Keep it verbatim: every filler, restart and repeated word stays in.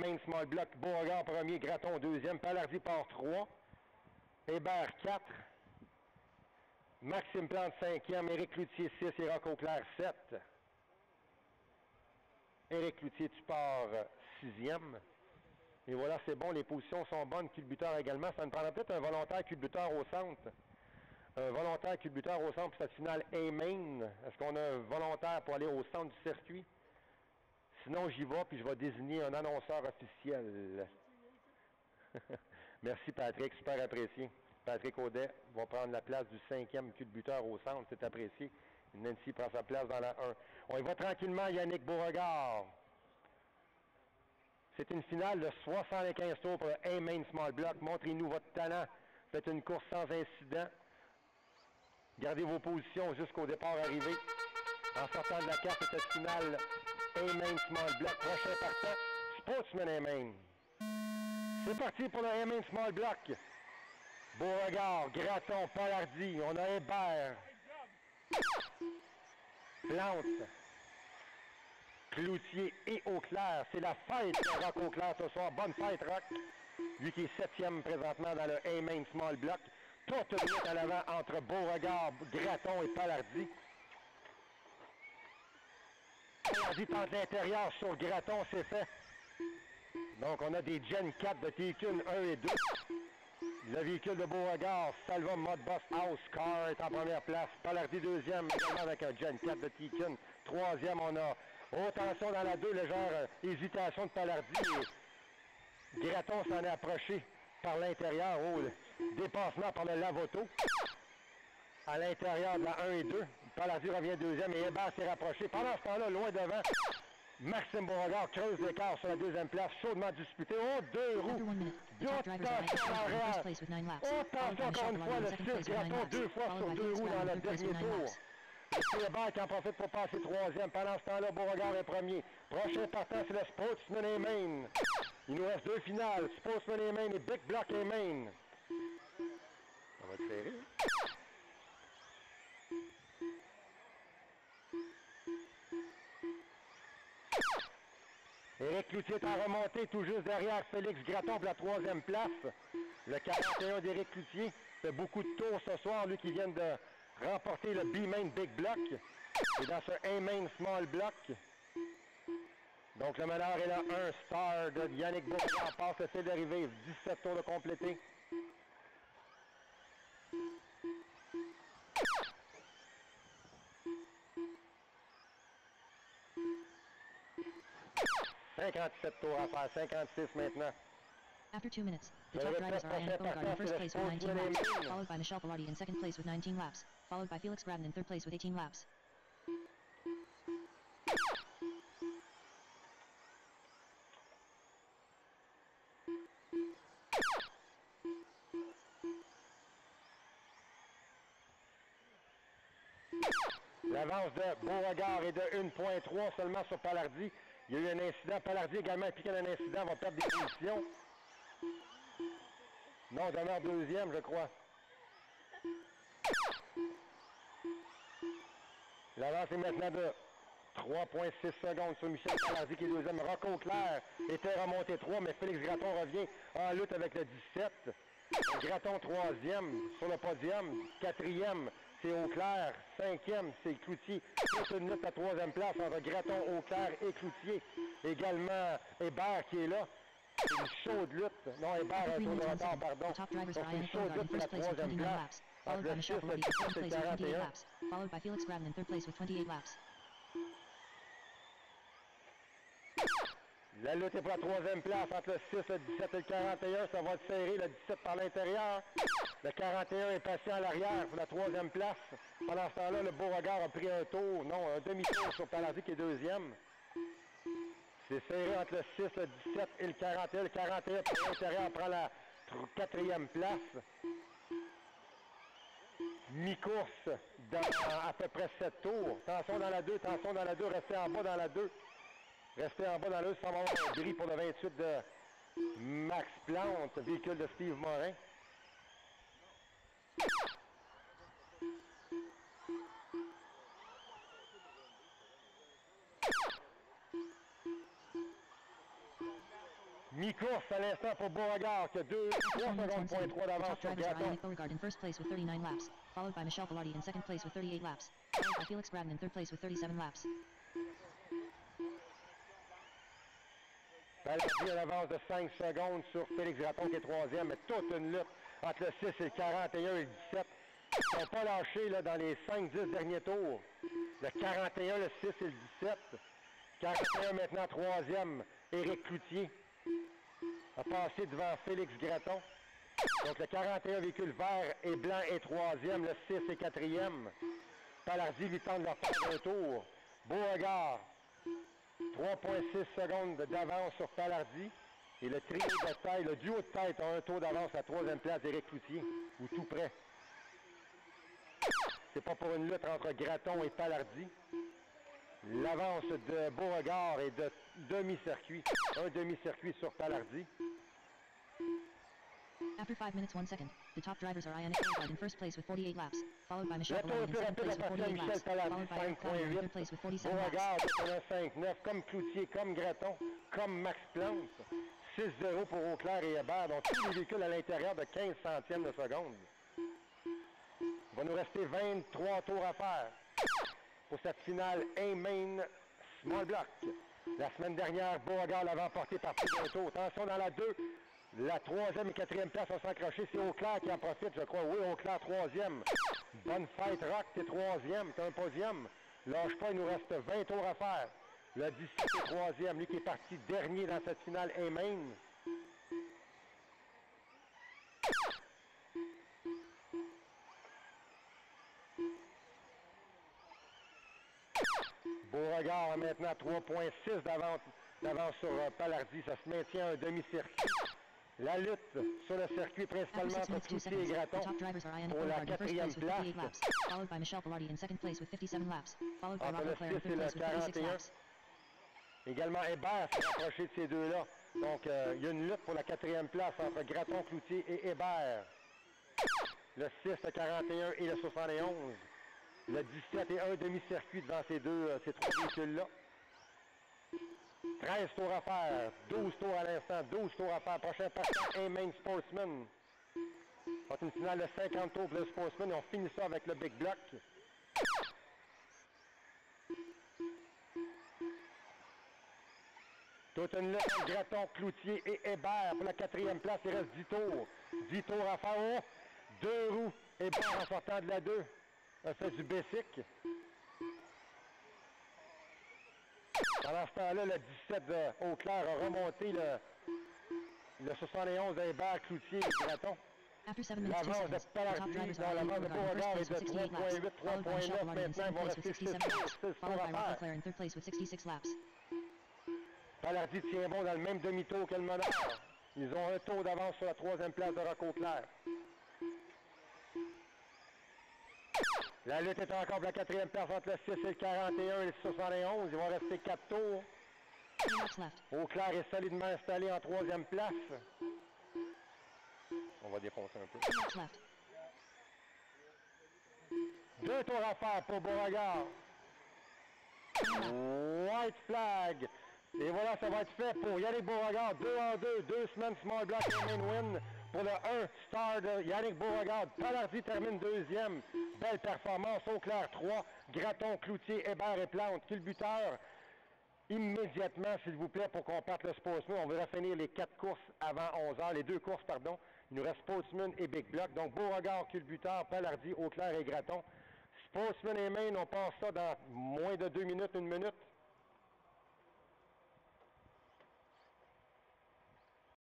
A-Main Small Block, Beauregard premier, Graton deuxième, Palardy part trois, Hébert quatre, Maxime Plante cinquième, Éric Cloutier six et Roch Auclair sept. Éric Cloutier, tu pars sixième. Et voilà, c'est bon, les positions sont bonnes, culbuteur également. Ça nous prendra peut-être un volontaire culbuteur au centre. Un volontaire culbuteur au centre pour cette finale A-Main. Est-ce qu'on a un volontaire pour aller au centre du circuit? Sinon, j'y vais, puis je vais désigner un annonceur officiel. Merci, Patrick, super apprécié. Patrick Audet va prendre la place du cinquième culbuteur au centre, c'est apprécié. Nancy prend sa place dans la un. On y va tranquillement, Yannick Beauregard. C'est une finale de soixante-quinze tours pour le A-Main Small Block. Montrez-nous votre talent. Faites une course sans incident. Gardez vos positions jusqu'au départ arrivé. En sortant de la carte de cette finale A-Main Small Block. Prochain partant, Sportsman A-Main. C'est parti pour le A-Main Small Block. Beauregard, Graton, Palardy. On a Hébert. Plante. Cloutier et Auclair. C'est la fête de Roch Auclair ce soir. Bonne fête, Roch. Lui qui est septième présentement dans le A-Main Small Block. Toute une minute à l'avant entre Beauregard, Graton et Palardy. Palardy tente l'intérieur sur Graton, c'est fait. Donc on a des Gen quatre de T-Kun un et deux. Le véhicule de Beauregard, Salva Modbus House Car est en première place. Palardy deuxième, également avec un Gen quatre de T-Kun. Troisième, on a oh, attention dans la deux, légère euh, hésitation de Palardy. Et Graton s'en est approché par l'intérieur. Oh, dépassement par le Lavoto. À l'intérieur de la un et deux. Palardy revient deuxième et Hébert s'est rapproché. Pendant ce temps-là, loin devant, Maxime Beauregard creuse l'écart sur la deuxième place, chaudement disputé. Oh, deux roues. Deux attention en arrière. Oh, attention encore une fois, le six Graton deux fois sur deux roues dans le dernier tour. C'est Hébert qui en profite pour passer troisième. Pendant ce temps-là, Beauregard est premier. Prochain partant, c'est le Sportsman A-Main. Il nous reste deux finales. Sportsman A-Main et Big Block A-Main. Ça va être serré. Éric Cloutier est en remontée tout juste derrière Félix Graton pour la troisième place. Le quarante et un d'Éric Cloutier fait beaucoup de tours ce soir, lui qui vient de remporter le B-Main Big Block. Et dans ce A-Main Small Block. Donc le meneur est là, un star de Yannick Beauregard passe le fil d'arrivée, dix-sept tours de complété. cinquante-sept tours à faire, cinquante-six maintenant. After two minutes, the top drivers are Ryan Beauregard in first place with nineteen laps, followed by Michel Pilardi in second place with nineteen laps, followed by Felix Gratton in third place with eighteen laps. L'avance de Beauregard est de un virgule trois seulement sur Palardy. Il y a eu un incident. Palardy également impliqué dans un incident, va perdre des positions. Non, demeure deuxième, je crois. L'avance est maintenant de trois virgule six secondes sur Michel Palardy qui est deuxième. Roch Auclair était remonté trois, mais Félix Graton revient en lutte avec le dix-sept. Graton troisième sur le podium. Quatrième, c'est Auclair. Cinquième, c'est Cloutier. Toute une lutte à troisième place entre Graton, Auclair et Cloutier. Également Hébert qui est là. C'est une chaude lutte. Non, Hébert a un tour de retard, pardon. Donc c'est une chaude lutte pour la troisième place. Entre le six, le dix-sept et le quarante et un. Followed by Felix Gratton in third place with twenty-eight laps. La lutte est pour la troisième place entre le six, le dix-sept et le quarante et un. Ça va être serré, le dix-sept par l'intérieur. Le quarante et un est patient à l'arrière pour la troisième place. Pendant ce temps-là, le Beauregard a pris un tour, non, un demi-tour sur Palardy qui est deuxième. C'est serré entre le six, le dix-sept et le quarante et un. Le quarante et un par l'intérieur prend la quatrième place. Mi-course dans à peu près sept tours. Tension dans la deux, tension dans la deux, restez en bas dans la deux. Restez en bas dans le, ça va avoir un gris pour le vingt-huit de Max Plante, véhicule de Steve Morin. Mi-course à l'instant pour Beauregard qui a deux, trois secondes point trois d'avance sur Graton. Yannick Beauregard in first place with thirty-nine laps, followed by Michel Pilardi in second place with thirty-eight laps, followed by Felix Gratton in third place with thirty-seven laps. Palardi à l'avance de cinq secondes sur Félix Graton qui est troisième, mais toute une lutte entre le six et le quarante et un et le dix-sept. Ils ne sont pas lâchés là, dans les cinq dix derniers tours. Le quarante et un, le six et le dix-sept. quarante et un maintenant troisième, Éric Cloutier a passé devant Félix Graton. Donc le quarante et un véhicule vert et blanc est troisième, le six est quatrième. Palardi lui tente de leur faire un tour. Beauregard, trois virgule six secondes d'avance sur Palardi. Et le trio de tête, le duo de tête a un tour d'avance à la troisième place d'Éric Cloutier, ou tout près. C'est pas pour une lutte entre Graton et Palardi. L'avance de Beauregard est de demi-circuit. Un demi-circuit sur Palardi. After five minutes, one second, the top drivers are Yannick Beauregard in first place with forty-eight laps, followed by Michel Pilardi in second place with forty-eight laps, followed by Eric Claudier in third place with forty-seven laps. Beauregard est un cinq neuf, comme Cloutier, comme Graton, comme Max Plante. six zéro pour Auclair et Hébert, donc tous les véhicules à l'intérieur de quinze centièmes de seconde. Il va nous rester vingt-trois tours à faire pour cette finale A-Main Small Block. La semaine dernière, Beauregard l'avait emporté par plus d'un tour. Attention dans la deux, la troisième et quatrième place vont s'accrocher. C'est Auclair qui en profite, je crois. Oui, Auclair troisième. Bonne fête, Rock, t'es troisième, t'es un podium. Lâche pas, il nous reste vingt tours à faire. Le dix-sept est troisième, lui qui est parti dernier dans cette finale A-Main. Beauregard a maintenant trois virgule six d'avance, d'avance sur euh, Palardi. Ça se maintient un demi-circuit. La lutte sur le circuit principalement entre Cloutier et Graton pour la quatrième place. Followed by Michel Pilardi in second place with fifty-seven laps, followed by Entre Rob le Leclerc in six et third le place with quarante thirty-six et un. laps. Également, Hébert s'est rapproché de ces deux-là. Donc, euh, il y a une lutte pour la quatrième place entre Graton, Cloutier et Hébert. Le six, le quarante et un et le soixante et onze. Le dix-sept et un demi-circuit devant ces deux, euh, ces trois véhicules-là. treize tours à faire, douze tours à l'instant, douze tours à faire. Prochain partant, A-Main Sportsman. C'est une finale de cinquante tours pour le Sportsman et on finit ça avec le Big Block. Toute une lutte entre Graton, Cloutier et Hébert pour la quatrième place. Il reste dix tours. dix tours à faire. Oh! Deux roues. Hébert en sortant de la deux. A fait du basic. Pendant ce temps-là, le dix-sept de Auclair a remonté le, le soixante et onze de Hébert, Cloutier et Graton. L'avance de Palardi dans l'avance de Beauregard est de trois virgule huit, trois virgule neuf. Maintenant, ils vont rester six tours à faire. Palardi tient bon dans le même demi-tour que le meneur. Ils ont un tour d'avance sur la troisième place de Rock Auclair. La lutte est encore pour la quatrième place entre le six et le quarante et un et le soixante et onze. Ils vont rester quatre tours. Auclair est solidement installé en troisième place. On va défoncer un peu. Deux tours à faire pour Beauregard. White flag. Et voilà, ça va être fait pour Yannick Beauregard. Deux en deux, deux semaines Small Block et main win. Pour le un star de Yannick Beauregard. Palardi termine deuxième. Belle performance. Auclair trois. Graton, Cloutier, Hébert et Plante. Culbuteur. Immédiatement, s'il vous plaît, pour qu'on parte le Sportsman. On va finir les quatre courses avant onze heures. Les deux courses, pardon. Il nous reste Sportsman et Big Block. Donc, Beauregard, Culbuteur, Palardi, Auclair et Graton. Sportsman et Main, on passe ça dans moins de deux minutes, une minute.